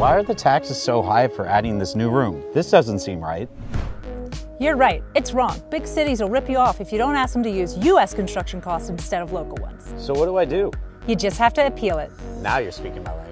Why are the taxes so high for adding this new room? This doesn't seem right. You're right, it's wrong. Big cities will rip you off if you don't ask them to use U.S. construction costs instead of local ones. So what do I do? You just have to appeal it. Now you're speaking my language.